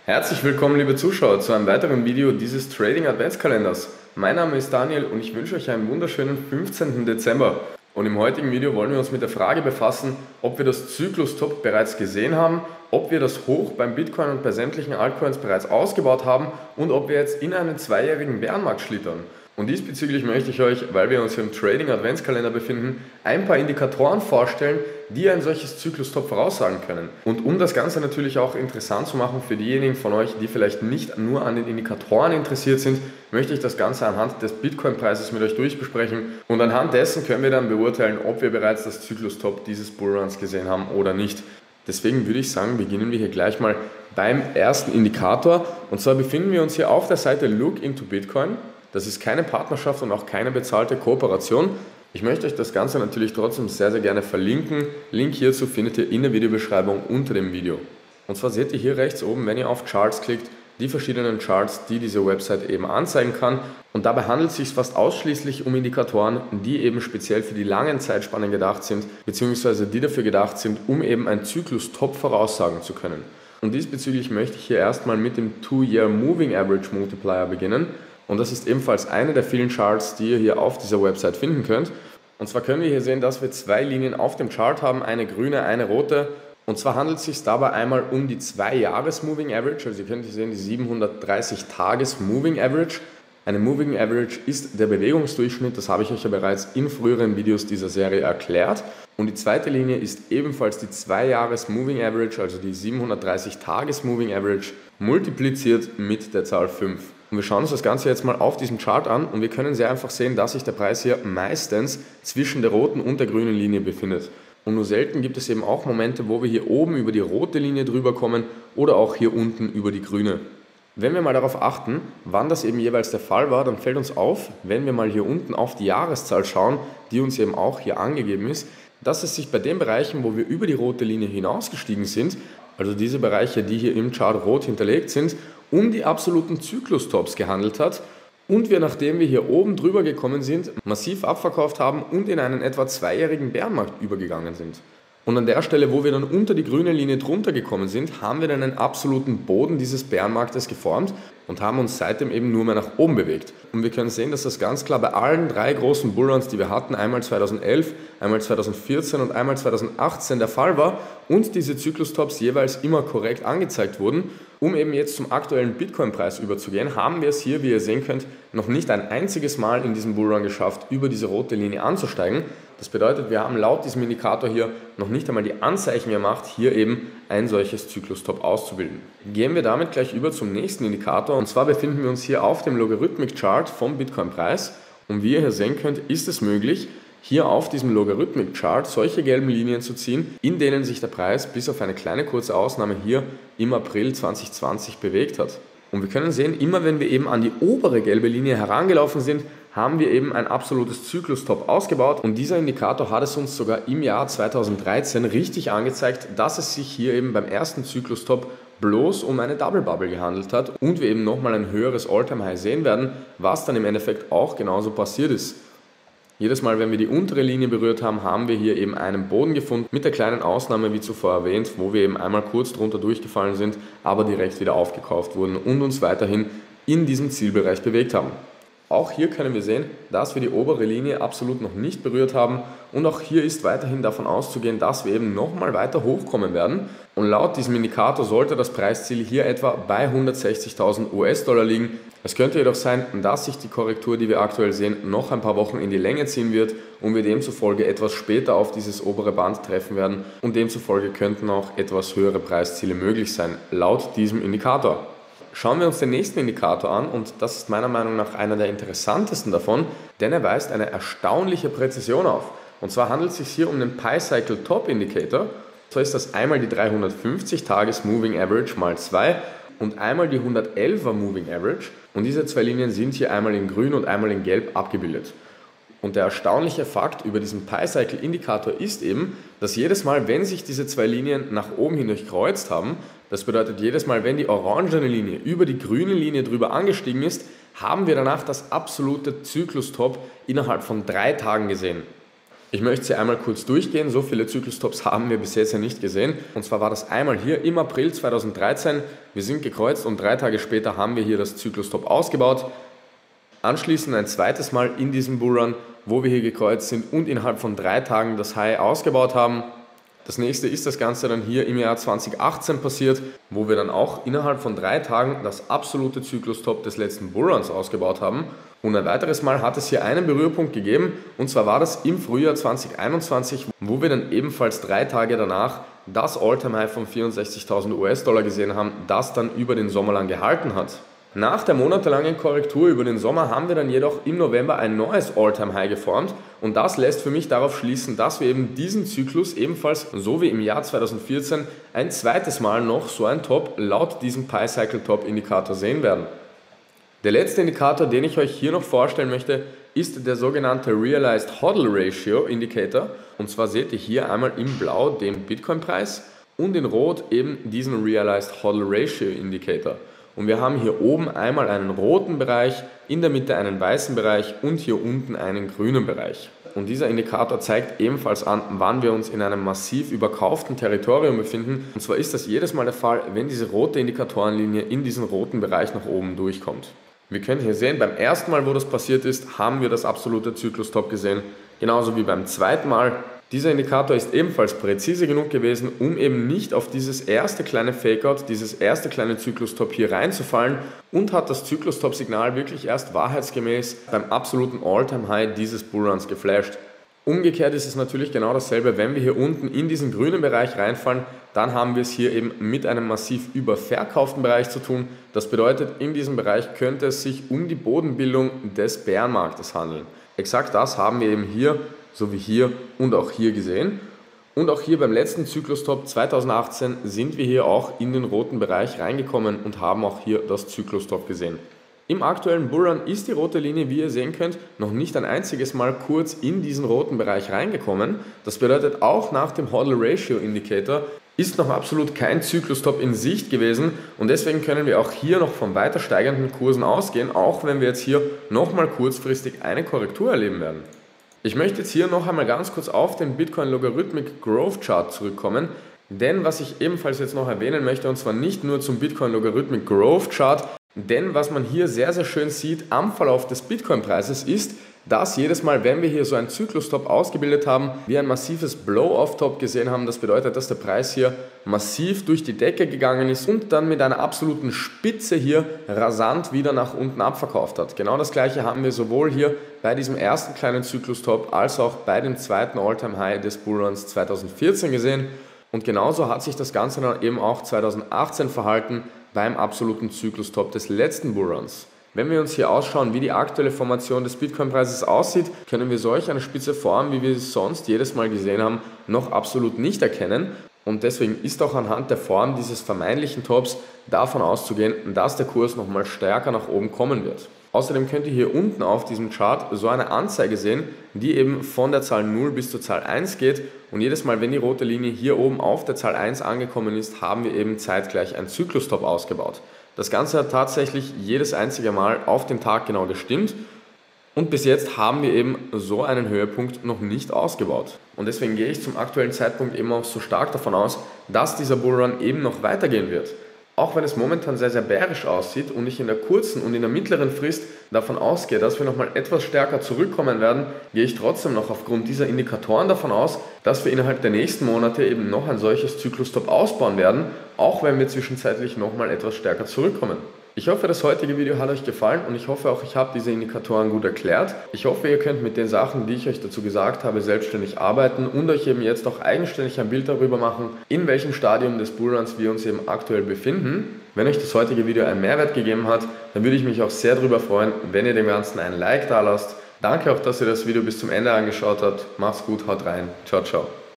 Herzlich willkommen, liebe Zuschauer, zu einem weiteren Video dieses Trading Adventskalenders. Mein Name ist Daniel und ich wünsche euch einen wunderschönen 15. Dezember. Und im heutigen Video wollen wir uns mit der Frage befassen, ob wir das Zyklus-Top bereits gesehen haben, ob wir das Hoch beim Bitcoin und bei sämtlichen Altcoins bereits ausgebaut haben und ob wir jetzt in einen zweijährigen Bärenmarkt schlittern. Und diesbezüglich möchte ich euch, weil wir uns hier im Trading Adventskalender befinden, ein paar Indikatoren vorstellen, die ein solches Zyklus-Top voraussagen können. Und um das Ganze natürlich auch interessant zu machen für diejenigen von euch, die vielleicht nicht nur an den Indikatoren interessiert sind, möchte ich das Ganze anhand des Bitcoin-Preises mit euch durchbesprechen. Und anhand dessen können wir dann beurteilen, ob wir bereits das Zyklus-Top dieses Bullruns gesehen haben oder nicht. Deswegen würde ich sagen, beginnen wir hier gleich mal beim ersten Indikator. Und zwar befinden wir uns hier auf der Seite Look into Bitcoin. Das ist keine Partnerschaft und auch keine bezahlte Kooperation. Ich möchte euch das Ganze natürlich trotzdem sehr, sehr gerne verlinken. Link hierzu findet ihr in der Videobeschreibung unter dem Video. Und zwar seht ihr hier rechts oben, wenn ihr auf Charts klickt, die verschiedenen Charts, die diese Website eben anzeigen kann. Und dabei handelt es sich fast ausschließlich um Indikatoren, die eben speziell für die langen Zeitspannen gedacht sind, beziehungsweise die dafür gedacht sind, um eben ein Zyklus-Top voraussagen zu können. Und diesbezüglich möchte ich hier erstmal mit dem 2-Year Moving Average Multiplier beginnen. Und das ist ebenfalls eine der vielen Charts, die ihr hier auf dieser Website finden könnt. Und zwar können wir hier sehen, dass wir zwei Linien auf dem Chart haben, eine grüne, eine rote. Und zwar handelt es sich dabei einmal um die 2-Jahres Moving Average, also ihr könnt hier sehen, die 730 Tages Moving Average. Eine Moving Average ist der Bewegungsdurchschnitt, das habe ich euch ja bereits in früheren Videos dieser Serie erklärt. Und die zweite Linie ist ebenfalls die 2-Jahres Moving Average, also die 730 Tages Moving Average, multipliziert mit der Zahl 5. Und wir schauen uns das Ganze jetzt mal auf diesem Chart an und wir können sehr einfach sehen, dass sich der Preis hier meistens zwischen der roten und der grünen Linie befindet. Und nur selten gibt es eben auch Momente, wo wir hier oben über die rote Linie drüber kommen oder auch hier unten über die grüne. Wenn wir mal darauf achten, wann das eben jeweils der Fall war, dann fällt uns auf, wenn wir mal hier unten auf die Jahreszahl schauen, die uns eben auch hier angegeben ist, dass es sich bei den Bereichen, wo wir über die rote Linie hinausgestiegen sind, also diese Bereiche, die hier im Chart rot hinterlegt sind, um die absoluten Zyklus-Tops gehandelt hat und wir, nachdem wir hier oben drüber gekommen sind, massiv abverkauft haben und in einen etwa zweijährigen Bärenmarkt übergegangen sind. Und an der Stelle, wo wir dann unter die grüne Linie drunter gekommen sind, haben wir dann einen absoluten Boden dieses Bärenmarktes geformt und haben uns seitdem eben nur mehr nach oben bewegt. Und wir können sehen, dass das ganz klar bei allen drei großen Bullruns, die wir hatten, einmal 2011, einmal 2014 und einmal 2018 der Fall war und diese Zyklus-Tops jeweils immer korrekt angezeigt wurden. Um eben jetzt zum aktuellen Bitcoin-Preis überzugehen, haben wir es hier, wie ihr sehen könnt, noch nicht ein einziges Mal in diesem Bullrun geschafft, über diese rote Linie anzusteigen. Das bedeutet, wir haben laut diesem Indikator hier noch nicht einmal die Anzeichen gemacht, hier eben ein solches Zyklus-Top auszubilden. Gehen wir damit gleich über zum nächsten Indikator und zwar befinden wir uns hier auf dem Logarithmic-Chart vom Bitcoin-Preis und wie ihr hier sehen könnt, ist es möglich, hier auf diesem Logarithmic-Chart solche gelben Linien zu ziehen, in denen sich der Preis bis auf eine kleine kurze Ausnahme hier im April 2020 bewegt hat. Und wir können sehen, immer wenn wir eben an die obere gelbe Linie herangelaufen sind, haben wir eben ein absolutes Zyklus-Top ausgebaut und dieser Indikator hat es uns sogar im Jahr 2013 richtig angezeigt, dass es sich hier eben beim ersten Zyklus-Top bloß um eine Double Bubble gehandelt hat und wir eben nochmal ein höheres All-Time-High sehen werden, was dann im Endeffekt auch genauso passiert ist. Jedes Mal, wenn wir die untere Linie berührt haben, haben wir hier eben einen Boden gefunden, mit der kleinen Ausnahme, wie zuvor erwähnt, wo wir eben einmal kurz drunter durchgefallen sind, aber direkt wieder aufgekauft wurden und uns weiterhin in diesem Zielbereich bewegt haben. Auch hier können wir sehen, dass wir die obere Linie absolut noch nicht berührt haben und auch hier ist weiterhin davon auszugehen, dass wir eben nochmal weiter hochkommen werden und laut diesem Indikator sollte das Preisziel hier etwa bei 160.000 US-Dollar liegen. Es könnte jedoch sein, dass sich die Korrektur, die wir aktuell sehen, noch ein paar Wochen in die Länge ziehen wird und wir demzufolge etwas später auf dieses obere Band treffen werden und demzufolge könnten auch etwas höhere Preisziele möglich sein, laut diesem Indikator. Schauen wir uns den nächsten Indikator an und das ist meiner Meinung nach einer der interessantesten davon, denn er weist eine erstaunliche Präzision auf. Und zwar handelt es sich hier um den Pi Cycle Top Indicator. So ist das einmal die 350 Tages Moving Average mal 2 und einmal die 111er Moving Average. Und diese zwei Linien sind hier einmal in grün und einmal in gelb abgebildet. Und der erstaunliche Fakt über diesen Pi Cycle Indikator ist eben, dass jedes Mal, wenn sich diese zwei Linien nach oben hin durchkreuzt haben, das bedeutet jedes Mal, wenn die orangene Linie über die grüne Linie drüber angestiegen ist, haben wir danach das absolute Zyklus-Top innerhalb von 3 Tagen gesehen. Ich möchte sie einmal kurz durchgehen, so viele Zyklustops haben wir bis jetzt ja nicht gesehen. Und zwar war das einmal hier im April 2013, wir sind gekreuzt und 3 Tage später haben wir hier das Zyklostop ausgebaut. Anschließend ein zweites Mal in diesem Bullrun, wo wir hier gekreuzt sind und innerhalb von 3 Tagen das High ausgebaut haben. Das nächste ist das Ganze dann hier im Jahr 2018 passiert, wo wir dann auch innerhalb von 3 Tagen das absolute Zyklostop des letzten Bullruns ausgebaut haben. Und ein weiteres Mal hat es hier einen Berührpunkt gegeben, und zwar war das im Frühjahr 2021, wo wir dann ebenfalls 3 Tage danach das All-Time-High von 64.000 US-Dollar gesehen haben, das dann über den Sommer lang gehalten hat. Nach der monatelangen Korrektur über den Sommer haben wir dann jedoch im November ein neues All-Time-High geformt, und das lässt für mich darauf schließen, dass wir eben diesen Zyklus ebenfalls, so wie im Jahr 2014, ein zweites Mal noch so ein Top laut diesem Pi-Cycle-Top-Indikator sehen werden. Der letzte Indikator, den ich euch hier noch vorstellen möchte, ist der sogenannte Realized Hodl Ratio Indicator, und zwar seht ihr hier einmal in Blau den Bitcoin-Preis und in Rot eben diesen Realized Hodl Ratio Indicator. Und wir haben hier oben einmal einen roten Bereich, in der Mitte einen weißen Bereich und hier unten einen grünen Bereich. Und dieser Indikator zeigt ebenfalls an, wann wir uns in einem massiv überkauften Territorium befinden. Und zwar ist das jedes Mal der Fall, wenn diese rote Indikatorenlinie in diesen roten Bereich nach oben durchkommt. Wir können hier sehen, beim ersten Mal, wo das passiert ist, haben wir das absolute Zyklustop gesehen. Genauso wie beim zweiten Mal. Dieser Indikator ist ebenfalls präzise genug gewesen, um eben nicht auf dieses erste kleine Fakeout, dieses erste kleine Zyklustop hier reinzufallen, und hat das Zyklustop-Signal wirklich erst wahrheitsgemäß beim absoluten All-Time-High dieses Bullruns geflasht. Umgekehrt ist es natürlich genau dasselbe, wenn wir hier unten in diesen grünen Bereich reinfallen, dann haben wir es hier eben mit einem massiv überverkauften Bereich zu tun. Das bedeutet, in diesem Bereich könnte es sich um die Bodenbildung des Bärenmarktes handeln. Exakt das haben wir eben hier, so wie hier und auch hier gesehen. Und auch hier beim letzten Zyklustop 2018 sind wir hier auch in den roten Bereich reingekommen und haben auch hier das Zyklustop gesehen. Im aktuellen Bullrun ist die rote Linie, wie ihr sehen könnt, noch nicht ein einziges Mal kurz in diesen roten Bereich reingekommen. Das bedeutet, auch nach dem Hodl Ratio Indicator ist noch absolut kein Zyklustop in Sicht gewesen, und deswegen können wir auch hier noch von weiter steigenden Kursen ausgehen, auch wenn wir jetzt hier nochmal kurzfristig eine Korrektur erleben werden. Ich möchte jetzt hier noch einmal ganz kurz auf den Bitcoin Logarithmic Growth Chart zurückkommen, denn was ich ebenfalls jetzt noch erwähnen möchte, und zwar nicht nur zum Bitcoin Logarithmic Growth Chart, denn was man hier sehr, sehr schön sieht am Verlauf des Bitcoin-Preises ist, dass jedes Mal, wenn wir hier so einen Zyklustop ausgebildet haben, wir ein massives Blow-off-Top gesehen haben. Das bedeutet, dass der Preis hier massiv durch die Decke gegangen ist und dann mit einer absoluten Spitze hier rasant wieder nach unten abverkauft hat. Genau das gleiche haben wir sowohl hier bei diesem ersten kleinen Zyklustop als auch bei dem zweiten All-Time-High des Bullruns 2014 gesehen. Und genauso hat sich das Ganze dann eben auch 2018 verhalten beim absoluten Zyklustop des letzten Bullruns. Wenn wir uns hier ausschauen, wie die aktuelle Formation des Bitcoin-Preises aussieht, können wir solch eine spitze Form, wie wir es sonst jedes Mal gesehen haben, noch absolut nicht erkennen. Und deswegen ist auch anhand der Form dieses vermeintlichen Tops davon auszugehen, dass der Kurs nochmal stärker nach oben kommen wird. Außerdem könnt ihr hier unten auf diesem Chart so eine Anzeige sehen, die eben von der Zahl 0 bis zur Zahl 1 geht. Und jedes Mal, wenn die rote Linie hier oben auf der Zahl 1 angekommen ist, haben wir eben zeitgleich einen Zyklustop ausgebaut. Das Ganze hat tatsächlich jedes einzige Mal auf den Tag genau gestimmt, und bis jetzt haben wir eben so einen Höhepunkt noch nicht ausgebaut. Und deswegen gehe ich zum aktuellen Zeitpunkt eben auch so stark davon aus, dass dieser Bullrun eben noch weitergehen wird. Auch wenn es momentan sehr, sehr bärisch aussieht und ich in der kurzen und in der mittleren Frist davon ausgehe, dass wir nochmal etwas stärker zurückkommen werden, gehe ich trotzdem noch aufgrund dieser Indikatoren davon aus, dass wir innerhalb der nächsten Monate eben noch ein solches Zyklustop ausbauen werden, auch wenn wir zwischenzeitlich nochmal etwas stärker zurückkommen. Ich hoffe, das heutige Video hat euch gefallen, und ich hoffe auch, ich habe diese Indikatoren gut erklärt. Ich hoffe, ihr könnt mit den Sachen, die ich euch dazu gesagt habe, selbstständig arbeiten und euch eben jetzt auch eigenständig ein Bild darüber machen, in welchem Stadium des Bullruns wir uns eben aktuell befinden. Wenn euch das heutige Video einen Mehrwert gegeben hat, dann würde ich mich auch sehr darüber freuen, wenn ihr dem Ganzen einen Like da lasst. Danke auch, dass ihr das Video bis zum Ende angeschaut habt. Macht's gut, haut rein. Ciao, ciao.